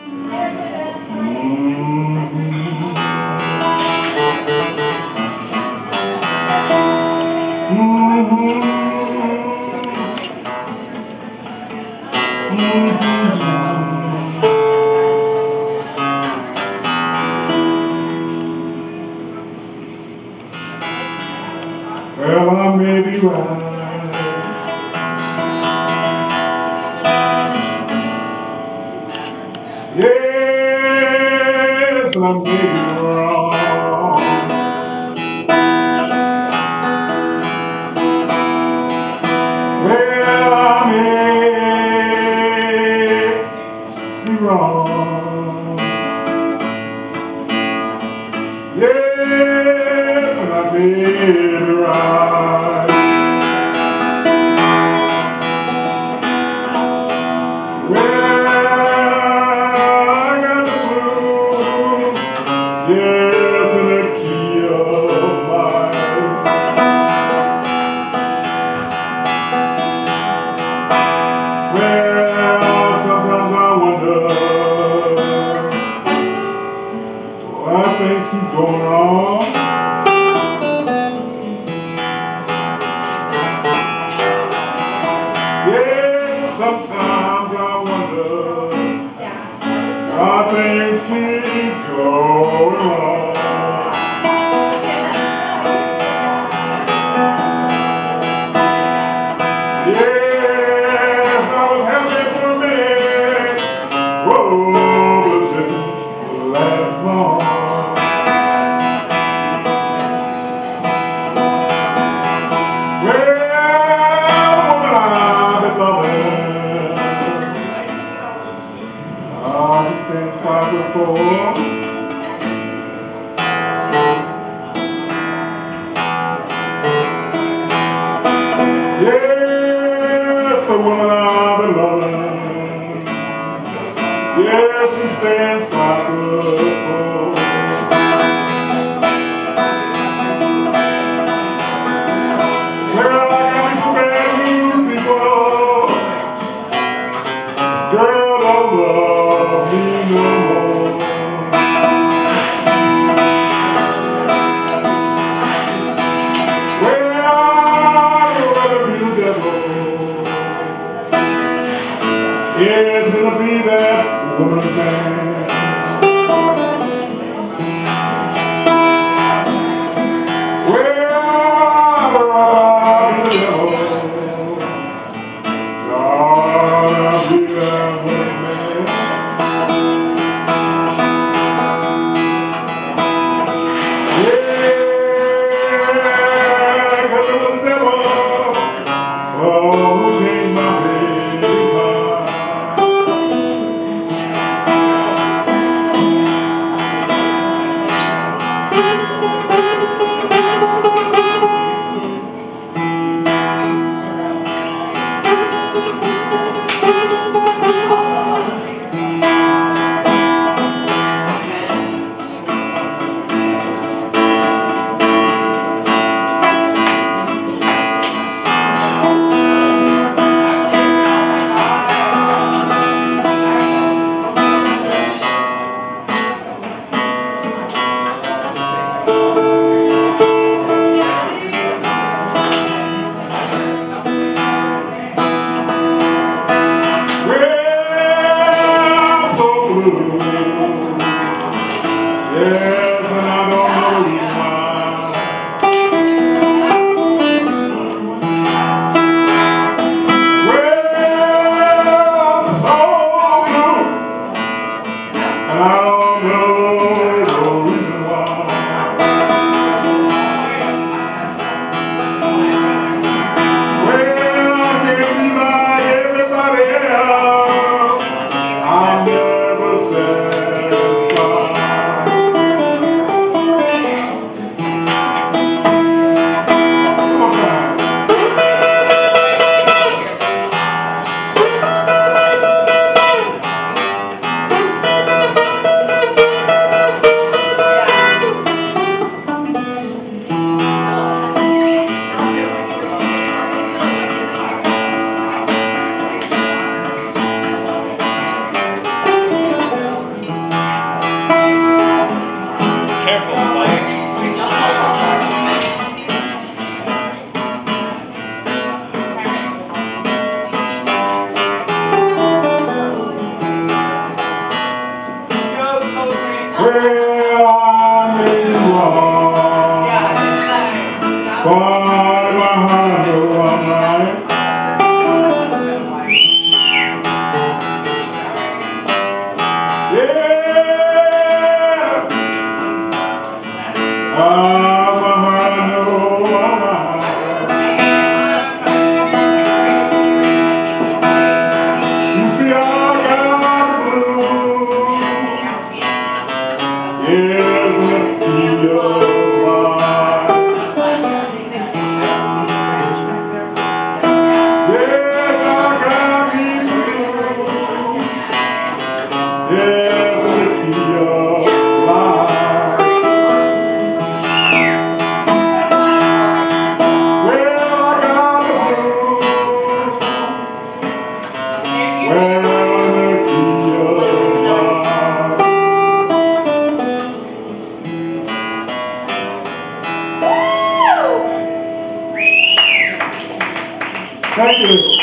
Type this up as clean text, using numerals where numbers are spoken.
Well, I may be right. Yes, I may be wrong. Well, I may be wrong. Yes, I may be right. Well, I got the blues. Yes, in the key of mine. Well, sometimes I wonder why things keep going wrong. Yes, sometimes I wonder why things keep going wrong. Yes, I was happy for a minute. Whoa, but it didn't last long. Well, woman I've been loving, I just can't fight before. Yes, the woman I've been loving, yes, she stands 5'4". Well, I got me some bad news, people. Girl don't love me no more. Well, I'd rather be the devil. Yeah, it's gonna be that woman man. Well, I'd rather be the devil. I'd be that woman man. Yeah, 'cause it was the devil. Oh, who changed my baby mind. Well, I may be wrong, but in my heart I know I'm right. Yeah, my heart I know I'm right. You see, I got the blues. Yes, let's see your life. Yes, I got these blues. Yes, let's see your life. Well, I got the blues. Well, let's see your life. Thank you.